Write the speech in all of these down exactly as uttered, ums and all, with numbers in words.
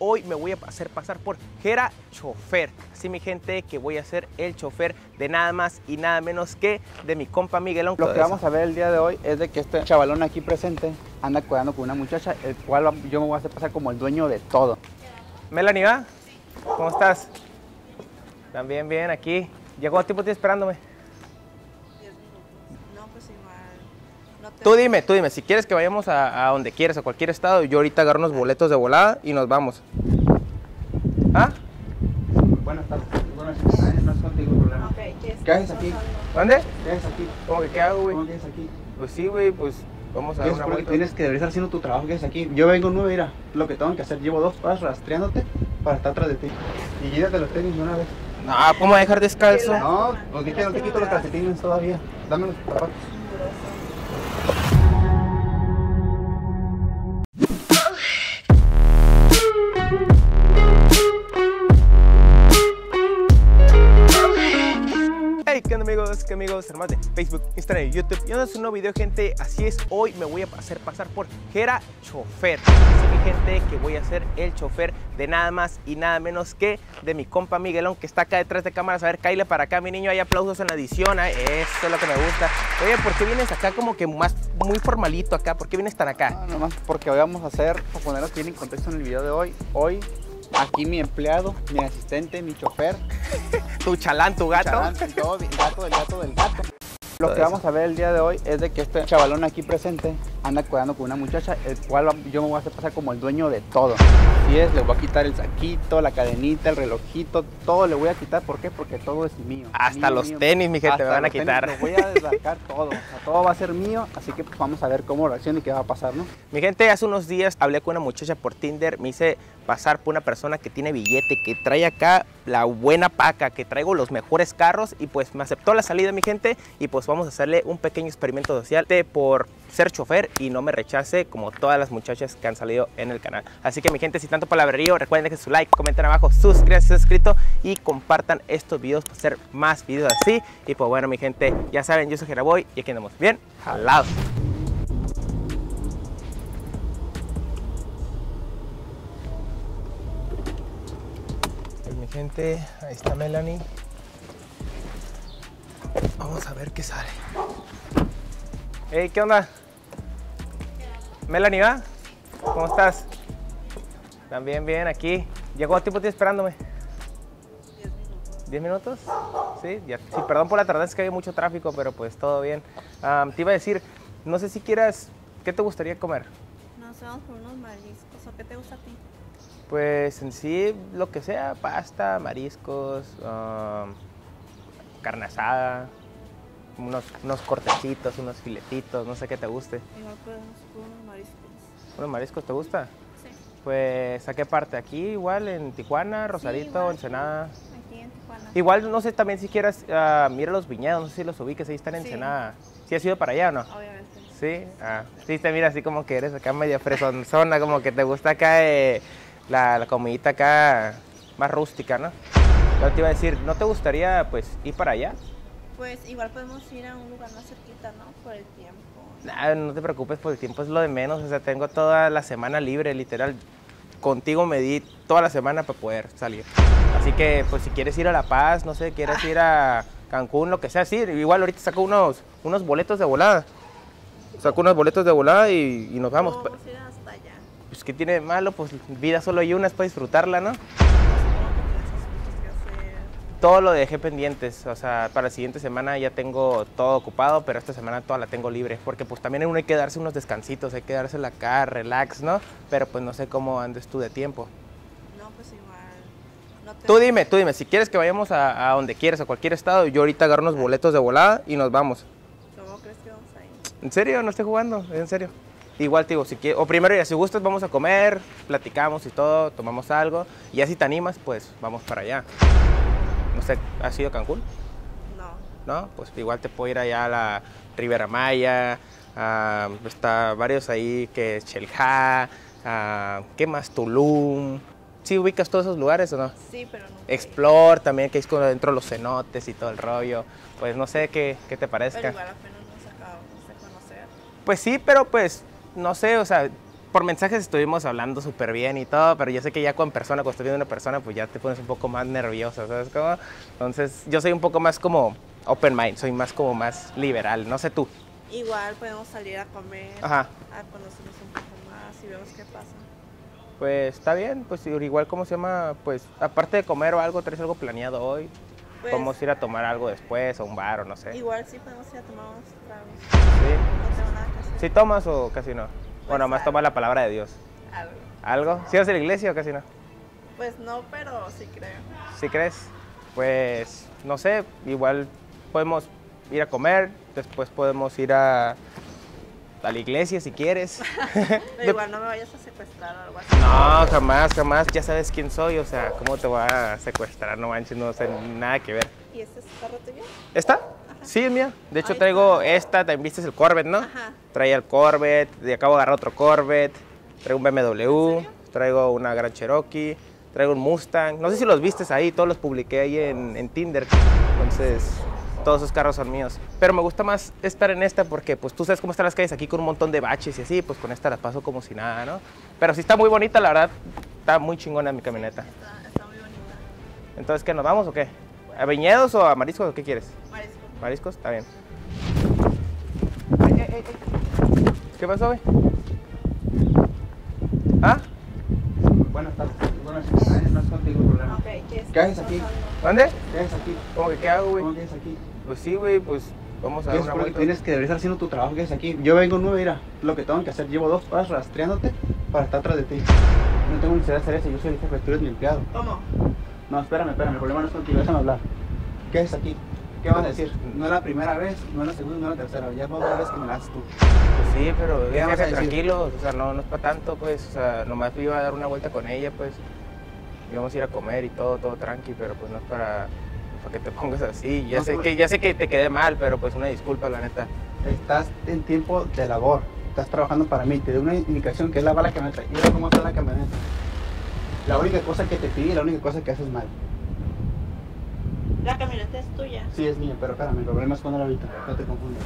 hoy me voy a hacer pasar por Jera Chofer. Así mi gente, que voy a ser el chofer de nada más y nada menos que de mi compa Miguelón. Lo que vamos a ver el día de hoy es de que este chavalón aquí presente anda cuidando con una muchacha, el cual yo me voy a hacer pasar como el dueño de todo. Melanie, ¿va? ¿Cómo estás? También bien, aquí. ¿Llegó tiempo tienes esperándome? No, pues igual. No te... Tú dime, tú dime, si quieres que vayamos a, a donde quieras, a cualquier estado, yo ahorita agarro unos boletos de volada y nos vamos. ¿Ah? Buenas tardes. Buenas tardes. No es contigo el problema. Okay, ¿qué, ¿Qué haces aquí? ¿Dónde? ¿Qué haces aquí? ¿Cómo que qué hago, güey? ¿Cómo que haces aquí? Pues sí, güey, pues vamos a ¿Qué dar es una porque vuelta. tienes que deberías estar haciendo tu trabajo? ¿Qué haces aquí? Yo vengo nuevo, mira, lo que tengo que hacer. Llevo dos horas rastreándote para estar atrás de ti. Y quítate los tenis de una vez. No, ¿cómo dejar descalzo? No, porque no te quito los calcetines todavía. Dame los zapatos. Hey, ¿qué onda amigos? ¿Qué amigos? Hermanos de Facebook, Instagram y YouTube. Y no es un nuevo video, gente. Así es, hoy me voy a hacer pasar por Jera Chofer. Así mi gente, que voy a ser el chofer de nada más y nada menos que de mi compa Miguelón, que está acá detrás de cámaras. A ver, cáile para acá, mi niño. Hay aplausos en la edición, ¿eh? Eso es lo que me gusta. Oye, ¿por qué vienes acá como que más muy formalito acá? ¿Por qué vienes tan acá? No, nomás porque hoy vamos a hacer, para ponerlo bien en contexto en el video de hoy, hoy aquí mi empleado, mi asistente, mi chofer, Tu chalán, tu gato. chalán, todo, el gato del gato del gato. Lo Todo que eso. vamos a ver el día de hoy es de que este chavalón aquí presente anda cuidando con una muchacha, el cual yo me voy a hacer pasar como el dueño de todo. Así es, le voy a quitar el saquito, la cadenita, el relojito, todo le voy a quitar. ¿Por qué? Porque todo es mío. Hasta Mío, los mío. tenis, mi gente, me Hasta van a los tenis, quitar. Lo voy a desbarcar todo, o sea, todo va a ser mío, así que pues vamos a ver cómo reacciona y qué va a pasar, ¿no? Mi gente, hace unos días hablé con una muchacha por Tinder, me hice pasar por una persona que tiene billete, que trae acá la buena paca, que traigo los mejores carros y pues me aceptó la salida, mi gente, y pues vamos a hacerle un pequeño experimento social de por ser chofer y no me rechace como todas las muchachas que han salido en el canal. Así que mi gente, sin tanto palabrerío, recuerden dejen su like, comenten abajo, suscríbanse, suscrito y compartan estos videos para hacer más videos así. Y pues bueno, mi gente, ya saben, yo soy Jeraboy y aquí andamos bien jalados. Pues mi gente, ahí está Melanie. Vamos a ver qué sale. Hey, ¿qué onda? Melanie, ¿va? ¿Cómo estás? También bien, aquí. ¿Llegó tiempo tienes esperándome? ¿diez minutos? Sí, ya, sí, perdón por la tardanza, es que hay mucho tráfico, pero pues todo bien. Um, te iba a decir, no sé si quieras, ¿qué te gustaría comer? Nos vamos por unos mariscos. ¿O qué te gusta a ti? Pues en sí, lo que sea, pasta, mariscos, um, carne asada, unos, unos cortecitos, unos filetitos, no sé qué te guste. Igual podemos por unos mariscos. ¿Unos mariscos te gusta? Sí. Pues, ¿a qué parte? ¿Aquí igual, en Tijuana, Rosarito, igual. Ensenada? Aquí en Tijuana. Igual, no sé también si quieras, uh, mira los viñedos, no sé si los ubiques, ahí están en Sí. Ensenada. ¿Sí has ido para allá o no? Obviamente. Sí, ah, sí, te mira así como que eres acá medio fresonzona, como que te gusta acá eh, la, la comidita acá más rústica, ¿no? Yo te iba a decir, ¿no te gustaría pues ir para allá? Pues igual podemos ir a un lugar más cerquita, ¿no? Por el tiempo. Nah, no te preocupes, por el tiempo es lo de menos, o sea, tengo toda la semana libre, literal. Contigo me di toda la semana para poder salir. Así que, pues si quieres ir a La Paz, no sé, quieres ir a Cancún, lo que sea, sí, igual ahorita saco unos, unos boletos de volada. Saco unos boletos de volada y, y nos vamos. Vamos a ir hasta allá. Pues, ¿qué tiene de malo? Pues vida solo hay una, es para disfrutarla, ¿no? Supongo que tienes asuntos que hacer. Todo lo dejé pendientes, o sea, para la siguiente semana ya tengo todo ocupado, pero esta semana toda la tengo libre, porque pues también uno hay que darse unos descansitos, hay que dársela acá, relax, ¿no? Pero pues no sé cómo andes tú de tiempo. No, pues igual. No te... Tú dime, tú dime, si quieres que vayamos a, a donde quieras, a cualquier estado, yo ahorita agarro unos boletos de volada y nos vamos. ¿Cómo crees que vamos a ir? ¿En serio? No estoy jugando, en serio. Igual te digo, si quieres, o primero ya si gustas vamos a comer, platicamos y todo, tomamos algo, y ya si te animas, pues vamos para allá. No sé, ¿has ido a Cancún? No. ¿No? Pues igual te puedo ir allá a la Ribera Maya, a, está varios ahí que es Xel-Há, a, ¿qué más? Tulum. ¿Sí ubicas todos esos lugares o no? Sí, pero no. Explore también, que es como dentro de los cenotes y todo el rollo. Pues no sé qué, qué te parezca. Pero igual apenas nos acabamos de conocer. Pues sí, pero pues, no sé, o sea, por mensajes estuvimos hablando súper bien y todo, pero yo sé que ya con persona, cuando estás viendo una persona, pues ya te pones un poco más nerviosa, ¿sabes cómo? Entonces, yo soy un poco más como open mind, soy más como más liberal, no sé tú. Igual podemos salir a comer, Ajá. a conocernos un poco más y vemos qué pasa. Pues está bien, pues igual, ¿cómo se llama? Pues aparte de comer o algo, ¿traes algo planeado hoy? Pues, Podemos ir a tomar algo después, o un bar, o no sé. igual sí podemos ir a tomar unos tragos. Sí. No tengo nada que hacer. ¿Sí tomas o casi no? Pues Bueno, más algo. tomas la palabra de Dios. Algo. ¿Algo? ¿Sí vas a la iglesia o casi no? Pues no, pero sí creo. ¿Sí crees? Pues, no sé, igual podemos ir a comer, después podemos ir a, a la iglesia si quieres. Pero igual no me vayas a secuestrar o algo así. No, jamás, jamás, ya sabes quién soy, o sea, ¿cómo te voy a secuestrar? No manches, no sé, nada que ver. ¿Y este es carro tuyo? ¿Esta? Sí, es mía. De hecho, Ahí traigo está. esta, también viste el Corvette, ¿no? Ajá. Traía el Corvette, de acabo de agarrar otro Corvette, traigo un B M W, ¿En serio? traigo una Gran Cherokee, traigo un Mustang. No sé si los vistes ahí, todos los publiqué ahí en, en Tinder. Entonces, todos esos carros son míos. Pero me gusta más estar en esta porque, pues, tú sabes cómo están las calles aquí con un montón de baches y así, pues con esta la paso como si nada, ¿no? Pero sí está muy bonita, la verdad, está muy chingona mi camioneta. Está, está muy bonita. Entonces, ¿qué, nos vamos o qué? ¿A viñedos o a mariscos o qué quieres? Marisco. ¿Mariscos? Está bien. ¿Qué pasó, güey? ¿Ah? Buenas tardes. Buenas tardes. No es contigo el problema. Ok, ¿qué, ¿Qué haces aquí? ¿Dónde? ¿Qué haces aquí? ¿Cómo que qué hago, güey? ¿Cómo que haces aquí? Pues sí, güey, pues vamos a dar Es una porque vuelta. tienes que deberías estar haciendo tu trabajo que es aquí. Yo vengo nueve, mira, lo que tengo que hacer, llevo dos horas rastreándote para estar atrás de ti. No tengo necesidad de hacer eso, yo soy el jefe, tú eres mi empleado. ¿Cómo? No, espérame, espérame, el problema no es contigo, déjame hablar. ¿Qué haces aquí? ¿Qué vas a decir? No es la primera vez, no es la segunda, no es la tercera, ya dos veces que me la haces tú. Pues sí, pero ¿Qué es vas a jefe, decir? tranquilo, o sea, no, no es para tanto, pues, o sea, nomás iba a dar una vuelta con ella, pues, íbamos a ir a comer y todo, todo tranqui, pero pues no es para, para que te pongas así. Ya No, sé pues- que, ya sé que te quedé mal, pero pues una disculpa, la neta. Estás en tiempo de labor, estás trabajando para mí, te doy una indicación que es lavar la camioneta. Mira cómo está la camioneta. La única cosa que te pide, la única cosa que haces mal. La camioneta es tuya. Sí, es mía, pero espérame, el problema es con él ahorita, no te confundas.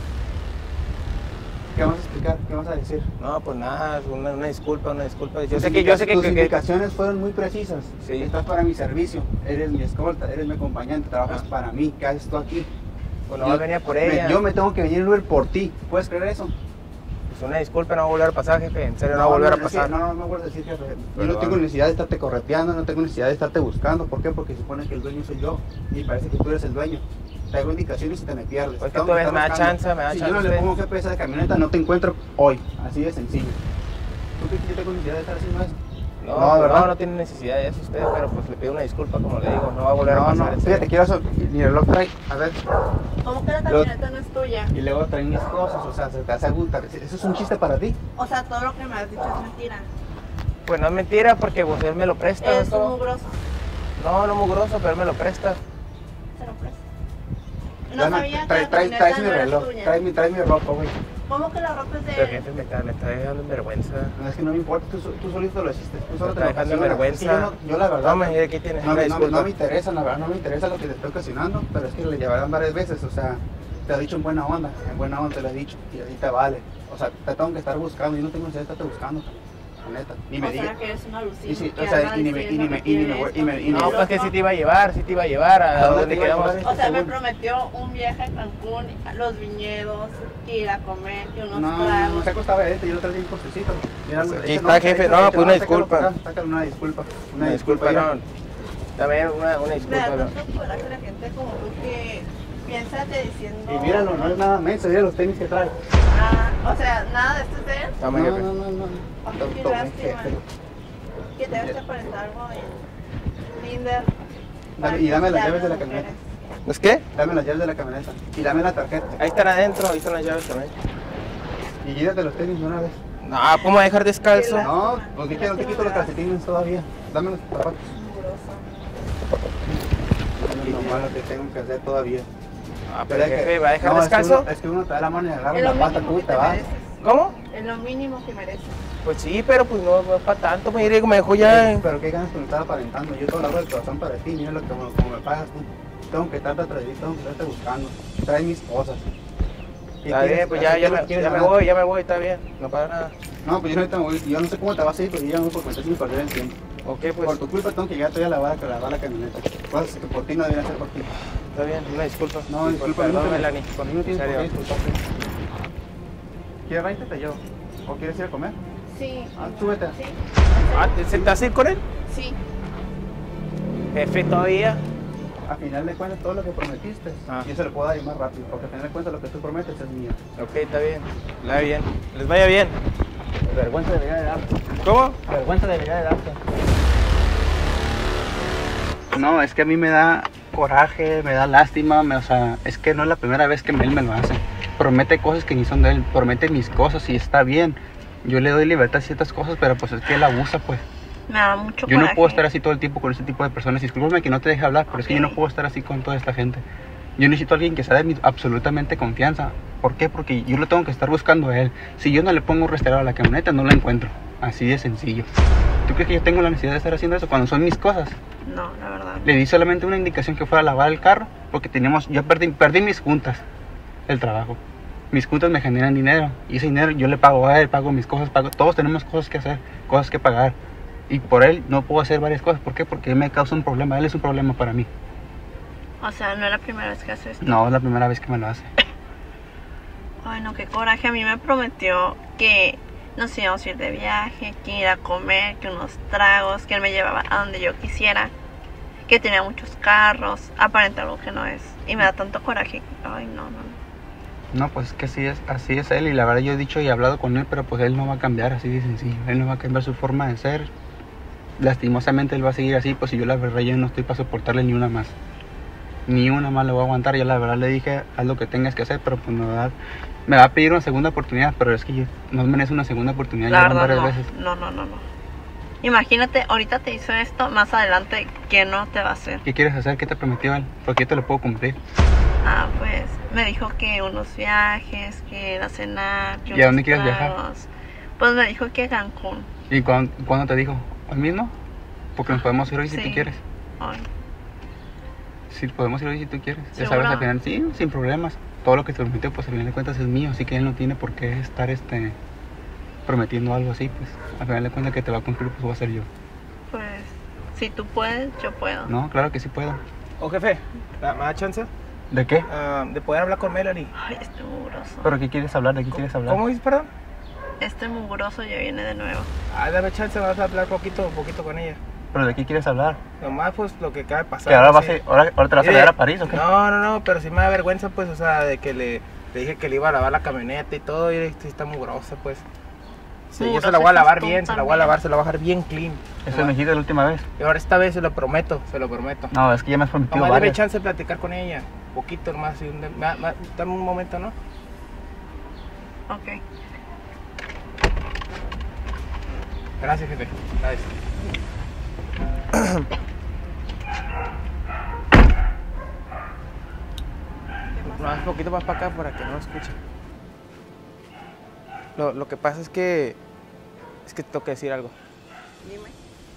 ¿Qué vas a explicar? ¿Qué vas a decir? No, pues nada, una, una disculpa, una disculpa. Yo Tus sé que, yo sé que, tus que- que- indicaciones fueron muy precisas. Sí. Estás para mi servicio, eres mi escolta, eres mi acompañante, trabajas Ah. para mí. ¿Qué haces tú aquí? pues no venía por ella. Me, yo me tengo que venir en Uber por ti. ¿Puedes creer eso? Pues una disculpa, no va a volver a pasar, jefe, en serio, no, va a volver a es que pasar. No, no, no vuelvo a decir, jefe. Yo Perdón. no tengo necesidad de estarte correteando, no tengo necesidad de estarte buscando. ¿Por qué? Porque se supone que el dueño soy yo y parece que tú eres el dueño. Te hago indicaciones y te me pierdes. Pues que Tengo tú ves, estar me da buscando. chance, me da Si chance. yo no le pongo G P S de camioneta, no te encuentro hoy. Así de sencillo. ¿Tú crees que yo tengo necesidad de estar haciendo eso? No, No, no, ¿verdad? no, no tiene necesidad de eso usted, pero pues le pido una disculpa, como le digo, no va a volver a No, pasar. no, en fíjate, serio. quiero eso. Mi reloj trae, a ver, ¿Cómo que la Lo- camioneta no es tuya? y luego trae mis cosas, o sea, se te hace aguda. ¿Eso es un chiste para ti? O sea, todo lo que me has dicho es mentira. Pues no es mentira, porque pues él me lo presta. Eres ¿no? un mugroso. No, no mugroso, pero él me lo presta. Se lo presto. No Dame- sabía que trae, la trae, camioneta traes mi no era reloj, tuya. trae mi, trae mi ropa, güey. ¿Cómo que la ropa es de Pero él? jefe, me está, me está dejando en vergüenza. No, es que no me importa, tú, so- tú solito lo hiciste, tú Me solo está te lo dejando en ocasionas. vergüenza. Es que yo, no- yo la verdad, No, me aquí tienes no, una me- no, me- disculpa. no me interesa, la verdad, no me interesa lo que te estoy ocasionando, pero es que le llevarán varias veces, o sea, te he dicho en buena onda, en buena onda te lo he dicho, y ahorita vale. O sea, te tengo que estar buscando, y no tengo necesidad de estarte buscando, la neta. Ni me O sea, digas. que eres una alucina. Y sí, que o sea, anda y ni me- y diciendo ni me- que y ni me quiere voy- y me- esto, y ni- No, lo pues que otro. sí te iba a llevar, sí te iba a llevar a, ¿A dónde donde te iba a quedamos. llevar? O sea, me Seguro. prometió un viaje a Cancún, a los viñedos, ir a comer, que unos No, no, tragos. no se acostaba este, yo lo traía un postecito. Mira, Pues aquí échale, está, jefe, échale, no, échale, pues una sácalo disculpa. para acá, sácale una disculpa. Una disculpa, mira. no. También una, una Me disculpa. da no. tanto coraje la gente como tú que piénsate diciendo... Y míralo, no es nada menso, mira los tenis que trae. Ah, o sea, nada de esto es de él. Toma, jefe. no, no, no. Ay, Toma, qué toma, lástima. jefe. Que tengas que aparentar algo en Tinder. Dame- y dame las para llaves de la mujeres. camioneta. ¿Es qué? Dame las llaves de la camioneta. Y dame la tarjeta. Ahí están adentro, ahí están las llaves también. Y quítate los tenis de una vez. No, ¿cómo voy a dejar descalzo? No, pues que no te quito los calcetines todavía. Dame los zapatos. Es lo malo que tengo que hacer todavía. Ah, pero es que- jefe, ¿va a dejar no, es que descalzo? uno- Es que uno te da la mano y agarra Es la lo pata, mínimo tú y que te te vas. mereces. ¿Cómo? Es lo mínimo que mereces. Pues sí, pero pues no, no es para tanto, me diré que me dejó ya. en- Pero qué ganas que me estaba aparentando. Yo todo lo hago del corazón para ti. Mira lo que como, como me pagas tú. Tengo que estarte atrás de ti, tengo que estarte buscando. Trae mis cosas. Está bien, pues ya, ya, me, ya me voy, ya me voy, está bien, no pasa nada. No, pues yo ahorita me voy, yo no sé cómo te vas a ir, pero yo ya me voy por cuenta sin perder el tiempo. Ok, pues. Por tu culpa tengo que llegar todavía a lavar, a lavar la camioneta. Cosas que por ti no deberían hacer por ti. Está bien, una disculpa. No, disculpa, perdón, no, Melanie. por mí no En tienes por serio. qué disculparte. ¿Quieres reírte? Te llevo. ¿O quieres ir a comer? Sí. Ah, súbete. Sí. Ah, ¿se te vas a ir con él? Sí. Jefe, todavía. A final de cuentas, todo lo que prometiste, Ah. yo se lo puedo dar más rápido, porque a final de cuentas lo que tú prometes es mío. Ok, está bien. Le bien. Les vaya bien. Vergüenza debería de darte. ¿Cómo? Vergüenza debería de darte. No, es que a mí me da coraje, me da lástima, me, o sea, es que no es la primera vez que él me lo hace. Promete cosas que ni son de él, promete mis cosas y está bien. Yo le doy libertad a ciertas cosas, pero pues es que él abusa, pues. Me da mucho Yo coraje. no puedo estar así todo el tiempo con ese tipo de personas. Discúlpame que no te deje hablar, pero es que yo no puedo estar así con toda esta gente. Yo necesito a alguien que sea de mi absolutamente confianza. ¿Por qué? Porque yo lo tengo que estar buscando a él. Si yo no le pongo un rastreador a la camioneta, no lo encuentro. Así de sencillo. ¿Tú crees que yo tengo la necesidad de estar haciendo eso cuando son mis cosas? No, la verdad. Le di solamente una indicación que fuera a lavar el carro, porque teníamos, yo perdí, perdí mis juntas, el trabajo. Mis juntas me generan dinero, y ese dinero yo le pago a él, pago mis cosas, pago, todos tenemos cosas que hacer, cosas que pagar. Y por él no puedo hacer varias cosas. ¿Por qué? Porque él me causa un problema, él es un problema para mí. O sea, no es la primera vez que haces esto. No, es la primera vez que me lo hace. Ay, no, qué coraje. A mí me prometió que nos íbamos a ir de viaje, que ir a comer, que unos tragos, que él me llevaba a donde yo quisiera, que tenía muchos carros, aparenta algo que no es. Y me da tanto coraje. Ay, no, no, no. No, pues es que así es, así es él, y la verdad yo he dicho y he hablado con él, pero pues él no va a cambiar, así de sencillo. Él no va a cambiar su forma de ser. Lastimosamente él va a seguir así, pues si yo la verdad yo no estoy para soportarle ni una más. Ni una más le voy a aguantar. Yo la verdad le dije, haz lo que tengas que hacer, pero pues me va a dar, me va a pedir una segunda oportunidad, pero es que yo no merece una segunda oportunidad. La Ya van verdad, varias no. veces. No, no, no, no. Imagínate, ahorita te hizo esto, más adelante, ¿qué no te va a hacer? ¿Qué quieres hacer? ¿Qué te prometió él? Porque yo te lo puedo cumplir. Ah, pues me dijo que unos viajes, que ir a cenar, que ¿Y a unos dónde quieres viajar? tragos. Pues me dijo que a Cancún. ¿Y cuándo, cuándo te dijo? ¿Hoy mismo? Porque nos podemos ir hoy si Sí. tú quieres. Ay, Sí, podemos ir hoy si tú quieres. Ya ¿seguro? sabes, al final, sí, sin problemas. Todo lo que te prometió, pues al final de cuentas es mío, así que él no tiene por qué estar este prometiendo algo así, pues al final de cuentas que te va a cumplir, pues va a ser yo. pues si tú puedes, yo puedo. No, claro que sí puedo. Oh, jefe, ¿me da chance ¿De qué? ah, de poder hablar con Melanie? Ay, este mugroso. ¿Pero qué quieres hablar? ¿De qué quieres hablar? ¿Cómo dices, perdón? Este mugroso ya viene de nuevo. Ah, dame chance, vamos a hablar poquito, poquito con ella. ¿Pero de qué quieres hablar? Nomás, pues, lo que acaba de pasar. ¿Que ahora, no vas sé. a, ahora, ahora te vas a Mire, llevar a París o qué? No, no, no, pero sí me da vergüenza, pues, o sea, de que le, le dije que le iba a lavar la camioneta y todo, y sí está mugrosa, pues. Sí, yo se Mugrosa la voy a lavar estás tú bien, se la voy a también. lavar, se la voy a dejar bien clean. Eso me dijiste la última vez. Y ahora esta vez se lo prometo, se lo prometo. No, es que ya me has prometido Nomás dame varias. chance de platicar con ella, poquito nomás, y un- ma- ma- dame un momento, ¿no? Ok. Gracias, jefe. Gracias. Más poquito más para acá para que no lo escuchen. Lo, lo que pasa es que es que tengo que decir algo. Dime.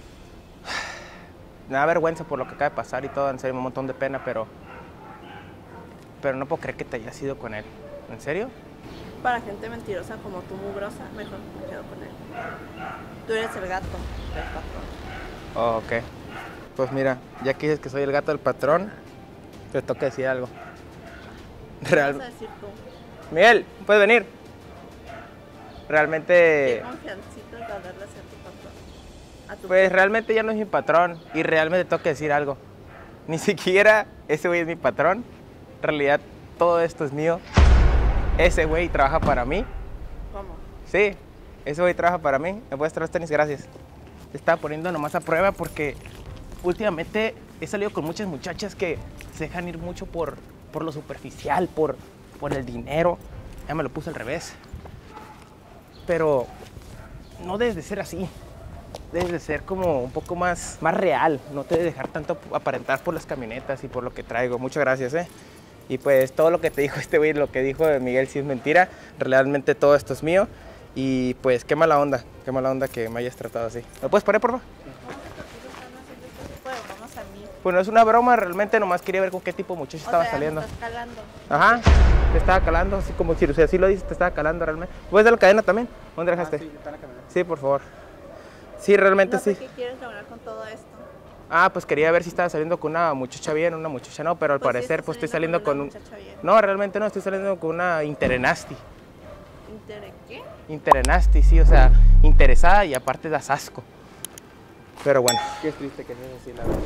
Me da vergüenza por lo que acaba de pasar y todo, en serio, un montón de pena, pero pero no puedo creer que te hayas ido con él. ¿En serio? Para gente mentirosa como tú, mugrosa, mejor me quedo con él. Tú eres el gato del patrón. Oh, ok. Pues mira, ya que dices que soy el gato del patrón, te tengo que decir algo. ¿Qué Real... vas a decir tú? Miguel, ¿puedes venir? ¿Qué Realmente, confiancita de darle a ser tu patrón? A tu pues realmente ya no es mi patrón y realmente tengo que decir algo. Ni siquiera ese güey es mi patrón. En realidad todo esto es mío. Ese güey trabaja para mí. ¿Cómo? Sí, ese güey trabaja para mí. ¿Me puedes traer los tenis? Gracias. Te estaba poniendo nomás a prueba porque últimamente he salido con muchas muchachas que se dejan ir mucho por, por lo superficial, por, por el dinero. Ya me lo puse al revés. Pero no debes de ser así. Debes de ser como un poco más, más real. No te debes dejar tanto aparentar por las camionetas y por lo que traigo. Muchas gracias, ¿eh? Y pues todo lo que te dijo este güey, lo que dijo de Miguel sí es mentira. Realmente todo esto es mío. Y pues qué mala onda, qué mala onda que me hayas tratado así. ¿Me puedes poner, por favor? ¿Cómo que tus están haciendo este tipo de bromas a mí? Pues no es una broma, realmente nomás quería ver con qué tipo de muchacho O estaba sea, saliendo. me estás calando. Ajá, te estaba calando, así como si, o sea, así lo dices, te estaba calando realmente. ¿Puedes dar la cadena también? ¿Dónde Ah, dejaste? sí, está en la camioneta. Sí, por favor. Sí, realmente No sé sí. qué quieres lograr con todo esto. Ah, pues quería ver si estaba saliendo con una muchacha bien, una muchacha no, pero al Pues sí, parecer estás pues estoy saliendo saliendo con con una un... muchacha bien. No, realmente no, estoy saliendo con una interesti. ¿Intere qué? Interesti, sí, o sea, interesada y aparte das asco. Pero bueno, Qué triste que seas así, la verdad.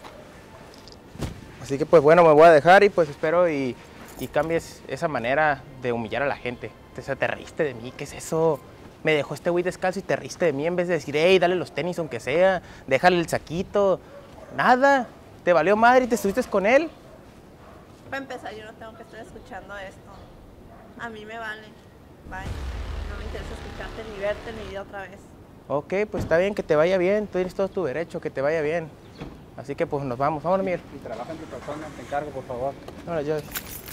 así que pues bueno, me voy a dejar y pues espero y, y cambies esa manera de humillar a la gente. O sea, te reíste de mí, ¿qué es eso? Me dejó este güey descalzo y te reíste de mí en vez de decir, hey, dale los tenis aunque sea, déjale el saquito. Nada, te valió madre y te estuviste con él. Para empezar, yo no tengo que estar escuchando esto. A mí me vale. Bye. No me interesa escucharte ni verte ni ir otra vez. Ok, pues está bien, que te vaya bien, tú tienes todo tu derecho, que te vaya bien. Así que pues nos vamos, vámonos, Miguel. Y trabaja en tu persona, te encargo, por favor. Vámonos, yo.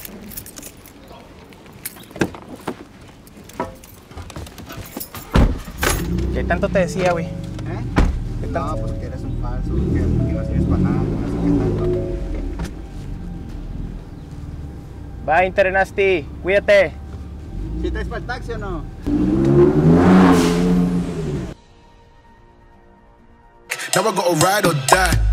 ¿Qué tanto te decía, güey? ¿Eh? ¿Qué No, tal? pues que eres un falso, que, que no sirves para nada, no sé qué tanto. Bye, Internasti, cuídate. ¿Sí traes para el taxi o no? Now I gotta ride or die.